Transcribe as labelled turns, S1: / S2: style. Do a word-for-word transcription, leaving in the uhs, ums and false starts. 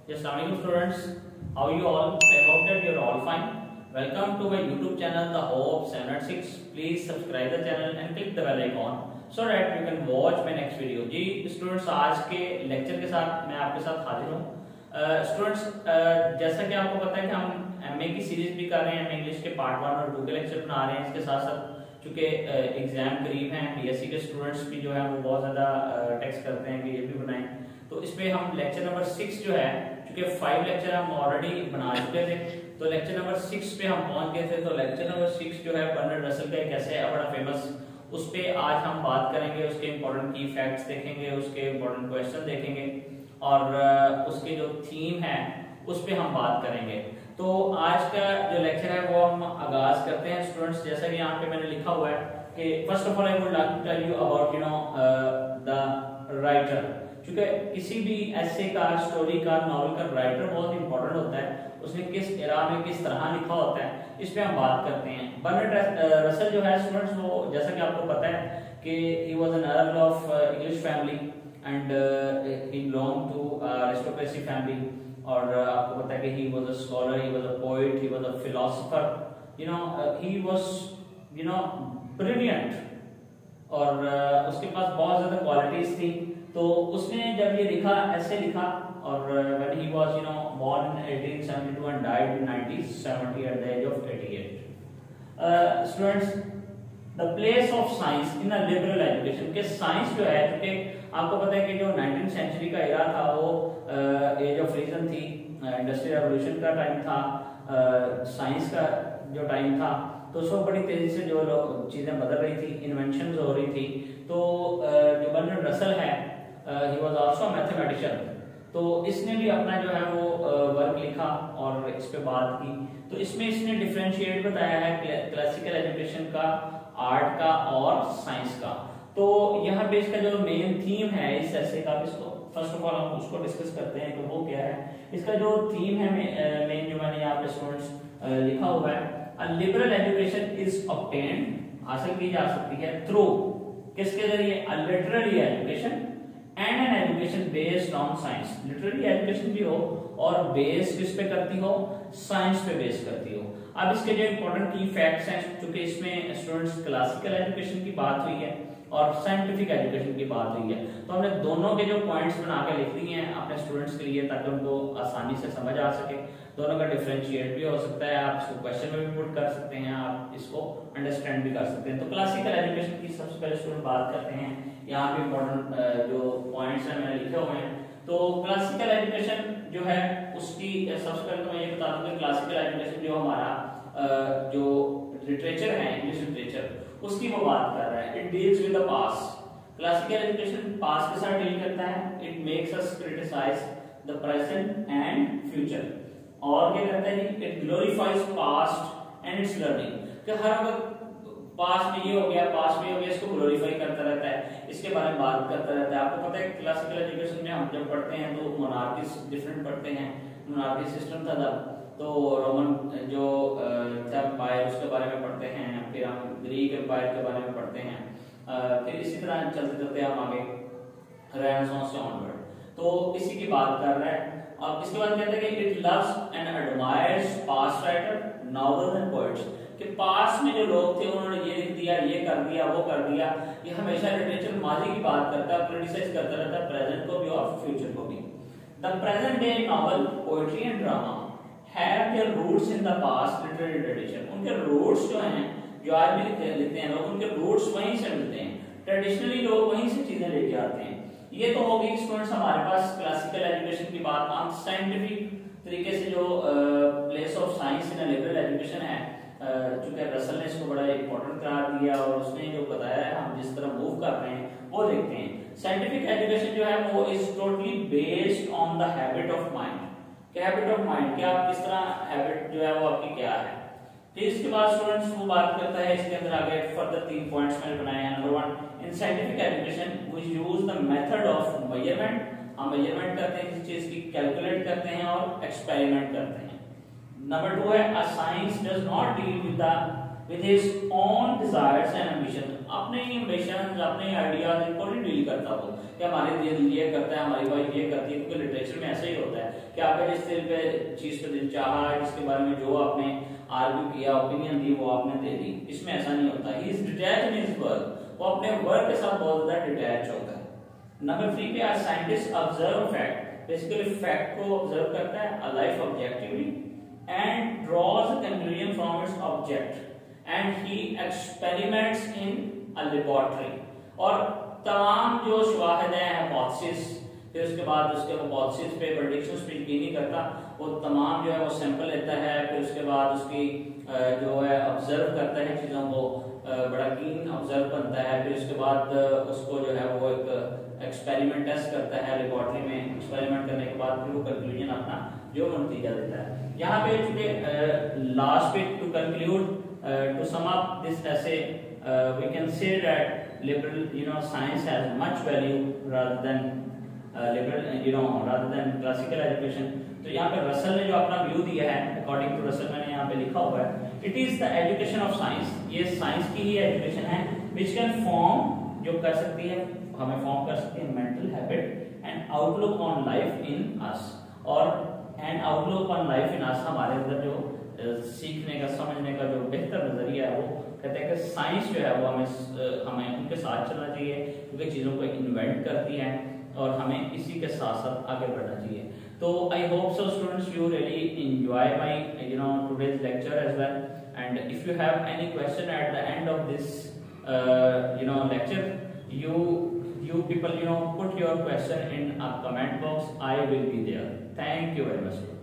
S1: Yes, Assalamualaikum students. How are you all? I hope that you are all fine. Welcome to my YouTube channel, The Hope seven eight six. Please subscribe the channel and click the bell icon so that you can watch my next video. Ji students, आज के lecture के साथ मैं आपके साथ हाजिर हूँ. Students uh, uh, जैसा कि आपको पता है कि हम एमए की सीरीज भी कर रहे हैं, एमए इंग्लिश के पार्ट वन और टू के लेक्चर बना रहे हैं. इसके साथ साथ चूंकि एग्जाम uh, करीब हैं, बीएससी के स्टूडेंट्स भी जो है वो बहुत ज़्यादा टेक्स्ट करते हैं कि ये भी बनाएं. तो इसमें हम लेक्चर नंबर सिक्स जो है, क्योंकि फाइव लेक्चर हम ऑलरेडी बना चुके थे, तो लेक्चर नंबर सिक्स पे हम पहुंच गए थे. तो लेक्चर नंबर सिक्स जो है बर्नार्ड रसल का एक ऐसे है बड़ा फेमस, उस पे आज हम बात करेंगे. उसके इंपॉर्टेंट की फैक्ट्स देखेंगे, उसके इंपॉर्टेंट क्वेश्चन देखेंगे और उसके जो थीम है उस पे हम बात करेंगे. तो आज का जो लेक्चर है वो हम आगाज करते हैं स्टूडेंट्स. जैसा कि यहाँ पे मैंने लिखा हुआ है कि first of all I would like to tell you about you know the writer. क्योंकि किसी भी ऐसे का, स्टोरी का, नॉवल का राइटर बहुत इंपॉर्टेंट होता है. उसने किस एरा में किस तरह लिखा होता है, इस पे हम बात करते हैं. बर्नार्ड रसल जो है स्टूडेंट्स, वो जैसा कि आपको पता है कि he was an earl of English family and he belong to aristocracy family. और uh, आपको पता है कि he was a scholar, he was a poet, he was a philosopher. You know he was you know brilliant और uh, उसके पास बहुत ज्यादा qualities थी. तो उसने जब ये लिखा, ऐसे लिखा, और when he was you know born in eighteen seventy-two and died in nineteen seventy at the age of eighty-eight. Students, the place of science in a liberal education. के साइंस जो है, क्योंकि आपको पता है कि जो नाइनटीन सेंचुरी का एरा था वो एज ऑफ रीजन थी, इंडस्ट्रियल रेवोल्यूशन का टाइम था, साइंस uh, का जो टाइम था. तो उसको बड़ी तेजी से जो लोग चीजें बदल रही थी, इन्वेंशंस हो रही थी. तो uh, जो बर्नार्ड रसल है, ही वाज आल्सो मैथमेटिशियन. तो इसने भी अपना जो है वो वर्क uh, लिखा और इस पे बात की. तो इसमें इसने डिफरेंशिएट बताया है क्लासिकल एजुकेशन का, आर्ट का और साइंस का. तो यहाँ पे इसका जो मेन थीम है इस ऐसे का, इसको फर्स्ट ऑफ ऑल हम उसको डिस्कस करते हैं कि वो क्या है. इसका जो थीम है मेन जो मैंने यहाँ पे स्टूडेंट्स लिखा हुआ है, a liberal education is obtained, हासिल की जा सकती है थ्रू किसके जरिए, a literary education and an education based on science. Literary education भी हो और बेस किस पे करती हो, साइंस पे बेस करती हो. अब इसके जो इंपॉर्टेंट की फैक्ट्स हैं, क्योंकि इसमें स्टूडेंट्स क्लासिकल एजुकेशन की बात हुई है और साइंटिफिक एजुकेशन की बात हुई है, तो हमने दोनों के जो पॉइंट्स बना के लिख दिए हैं अपने स्टूडेंट्स के लिए, ताकि उनको आसानी से समझ आ सके. दोनों का डिफरेंशिएट भी हो सकता है, आप इसको क्वेश्चन में भी पुट कर सकते हैं, आप इसको अंडरस्टैंड भी कर सकते हैं. तो क्लासिकल एजुकेशन की सबसे पहले स्टूडेंट बात करते हैं. यहाँ पे इंपॉर्टेंट जो पॉइंट्स हैं मैंने लिखे हुए हैं. तो क्लासिकल एजुकेशन जो है उसकी सबसे पहले तो मैं ये बता दूं कि क्लासिकल एजुकेशन जो हमारा जो लिटरेचर है, इंग्लिश लिटरेचर, उसकी वो बात कर रहा है. It deals with the past. Classical education past के साथ डील करता है. It makes us criticise the present and future. और क्या करता है, it glorifies past and its learning. कि हर वक्त पास्ट में ये हो गया, पास्ट में हो गया, इसको ग्लोरीफाई करता रहता है, इसके बारे में बात करता रहता है. आपको पता है क्लासिकल एजुकेशन में हम जब पढ़ते हैं तो मोनार्की डिफरेंट पढ़ते हैं. मोनार्की सिस्टम था तब, तो रोमन जो एम्पायर उसके बारे में पढ़ते हैं, फिर हम ग्रीक एम्पायर के बारे में पढ़ते हैं, फिर इसी तरह चलते चलते हम आगे रेनेसांस से ऑनवर्ड. तो इसी की बात कर रहा है. अब इसके बाद कहते हैं कि it loves and admires past writer, novels and poets. कि पास्ट में जो लोग थे उन्होंने ये लिख दिया, ये कर दिया, वो कर दिया. ये हमेशा लिटरेचर माजी की बात करता है, क्रिटिसाइज करता रहता है, प्रेजेंट को भी और फ्यूचर को भी. The present day novel, poetry and drama have their roots in the past literary tradition. उनके roots जो हैं, जो आज भी लिखते, लिखते हैं लोग, उनके roots वहीं से मिलते हैं. ट्रेडिशनली लोग वहीं से चीजें लेके आते हैं. ये तो हो गई स्टूडेंट्स हमारे पास क्लासिकल एजुकेशन की बात. हम साइंटिफिक तरीके से जो place of science in liberal education है, चूंकि रसल ने इसको बड़ा इंपॉर्टेंट करार दिया और उसने जो बताया है, हम जिस तरह मूव कर रहे हैं वो देखते हैं. साइंटिफिक एजुकेशन जो है वो is totally based on the habit of mind. Habit of mind, क्या आप किस तरह हैबिट जो है वो आपकी क्या है. फिर इसके बाद स्टूडेंट्स वो बात करता है, इसके अंदर आगे फर्दर तीन पॉइंट्स मैंने बनाए हैं. Number one, in scientific education we use the method of measurement. हम मेजरमेंट करते हैं किसी चीज की, कैलकुलेट करते हैं और एक्सपेरिमेंट करते हैं. नंबर टू है, a science does not deal with the with his own desires and ambition. अपने एम्बिशंस, अपने आइडियाज इनको नहीं डील करता वो, कि हमारे दिल ये करता है, हमारी वाइफ ये करती है, क्योंकि लिटरेचर में ऐसा ही होता है. कि आपका जिस दिल पे चीज पे दिल चाहा, जिसके बारे में जो आपने आर्ग्यू किया, ओपिनियन दी, वो आपने दे दी। इसमें ऐसा नहीं होता। He is detach in his work, वो अपने वर्क के साथ बहुत ज्यादा डिटैच होता है। नंबर थ्री पे आज scientist observe fact, basically fact को ऑब्जर्व करता है a life objectively and draws a conclusion from its object and he experiments in a laboratory. और तमाम जो शवाहिद हैं, हाइपोथेसिस, फिर उसके बाद उसके हाइपोथेसिस पे प्रेडिक्शंस पे यकीन नहीं करता, वो तमाम जो है वो सैंपल लेता है, फिर उसके बाद उसकी जो है ऑब्जर्व करता है चीज़ों को, बड़ा कीन ऑब्जर्व बनता है, फिर उसके बाद उसको जो है वो एक एक्सपेरिमेंट टेस्ट करता है लेबोरेटरी में। एक्सपेरिमेंट करने के बाद फिर वो कंक्लूजन अपना जो नतीजा देता है। यहाँ पे चूंकि लास्ट पे to conclude to sum up this ऐसे we can say that liberal you know science has much value rather than liberal you know rather than classical education. तो यहाँ पे रसल ने जो अपना व्यू दिया है, अकॉर्डिंग टू रसल मैंने यहाँ पे लिखा हुआ है, it is the education of science, ये साइंस की ही एजुकेशन है विच कैन फॉर्म, जो कर सकती है, हमें फॉर्म कर सकती है mental habit and outlook on life in us, और and outlook on life in us, हमारे अंदर जो सीखने का, समझने का जो बेहतर नजरिया है, वो कहते हैं कि साइंस जो है वो हमें हमें उनके साथ चलना चाहिए, क्योंकि चीज़ों को इन्वेंट करती है और हमें इसी के साथ साथ आगे बढ़ना चाहिए। तो I hope so students you really enjoy my you know today's lecture as well, and if you have any question at the end of this you know lecture, you you people you know put your question in a comment box. I will be there. Thank you very much.